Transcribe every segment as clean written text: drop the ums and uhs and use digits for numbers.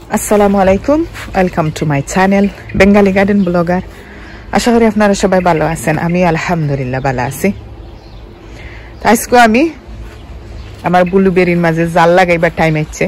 আসসালামু আলাইকুম, welcome to my channel Bengali garden blogger. আশা করি আপনারা সবাই ভালো আছেন। আমি আলহামদুলিল্লাহ ভালো আছি। আজকে আমি আমার ব্লুবেরির মাঝে জাল লাগাইবার টাইম হচ্ছে,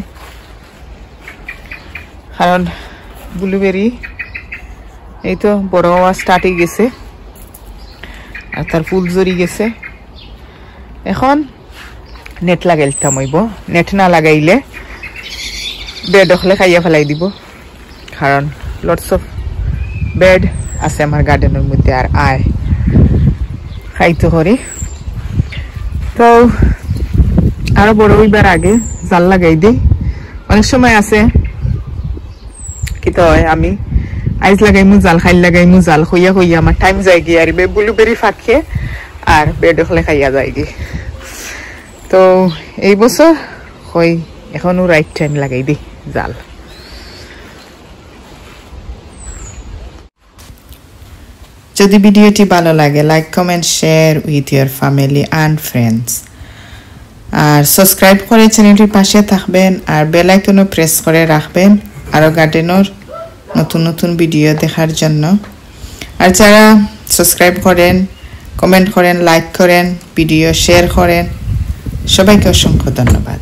কারণ ব্লুবেরি এই তো বড় হওয়া স্টার্ট হয়ে গেছে আর তার ফুল জড়ি গেছে। এখন নেট লাগাইতাম হইব, নেট না লাগাইলে বেড হলে খাইয়া ফেলাই দিব, কারণ লটস অফ বেড আছে আমার গার্ডেনের মধ্যে আর আয় খাইতে করি। তো আরো বড় হইবার আগে জাল লাগাই দিই। অনেক সময় আছে কি তো আমি আইজ লাগাইমু জাল, খাইল লাগাইমু জাল, হইয়া হইয়া আমার টাইম যায় গিয়ে আর ব্লুবেরি ফাটকে আর বেড হলে খাইয়া যায় গিয়ে। তো এই বছর হই এখনো রাইট টাইম লাগাই দিই জাল। যদি ভিডিওটি ভালো লাগে like comment share with your family and friends, আর সাবস্ক্রাইব করে চ্যানেলটির পাশে থাকবেন আর বেল আইকনও প্রেস করে রাখবেন আরও গার্ডেনের নতুন নতুন ভিডিও দেখার জন্য। আর যারা সাবস্ক্রাইব করেন, কমেন্ট করেন, লাইক করেন, ভিডিও শেয়ার করেন, সবাইকে অসংখ্য ধন্যবাদ।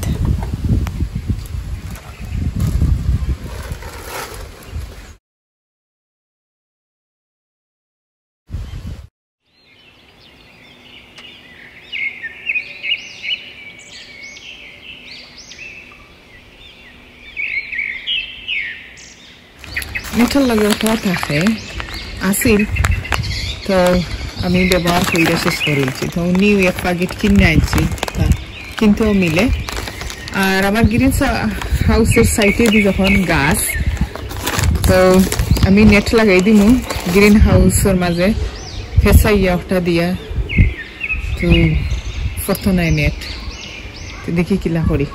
নেটের লগে ওঠা থাকে আসিল, তো আমি ব্যবহার করে শেষ করেছি। তো নিউ এক প্যাকেট কিনে আনছি, কিনতেও মিলে। আর আমার গ্রিন হাউসের সাইডে দি যখন গাছ, তো আমি নেট লাগাই দিব গ্রিন হাউসের মাঝে ফেসাইয়া ওটা দিয়া। তো ফটো নাই নেট, তো দেখি কিলা করি।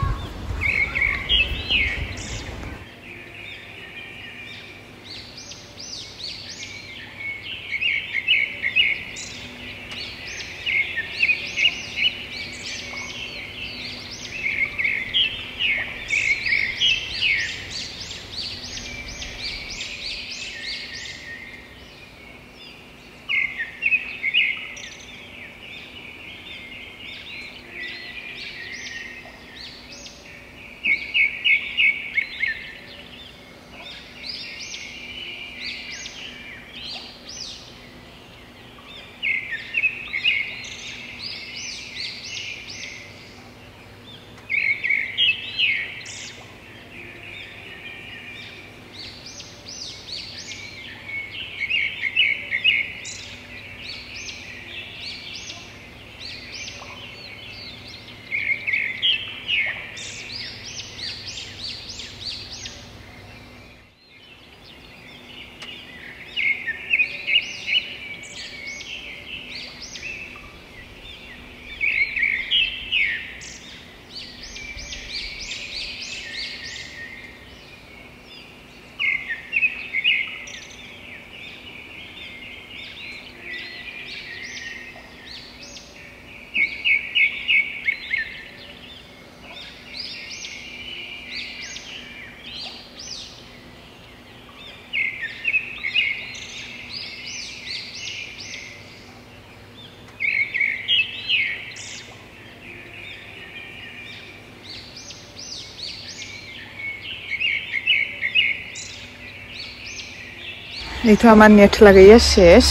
এই তো আমার নেট লাগাইয়া শেষ।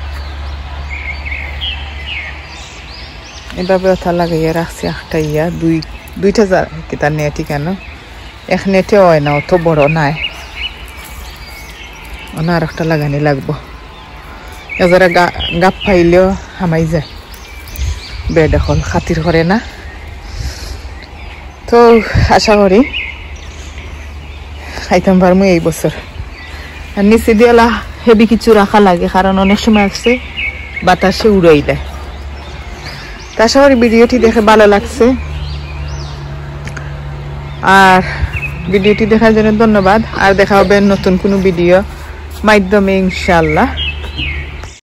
এভাবে ওটা লাগাইয়া রাখছি একটা ইয়া দুইটা কি তার নেটই কেন এক নেটে হয় না, অত বড় নাই, আর একটা লাগানি লাগবো। এজারা গাপ পাইলেও হামাই যায়, বেড এখন খাতির করে না। তো আশা করি খাইতাম পারমু এই বছর। আর নিচে দিয়ে হেভি কিছু রাখা লাগে, কারণ অনেক সময় আসছে বাতাসে উড়াই দেয়। তা আশা করি ভিডিওটি দেখে ভালো লাগছে, আর ভিডিওটি দেখার জন্য ধন্যবাদ। আর দেখা হবে নতুন কোনো ভিডিও মাধ্যমে ইনশাআল্লাহ।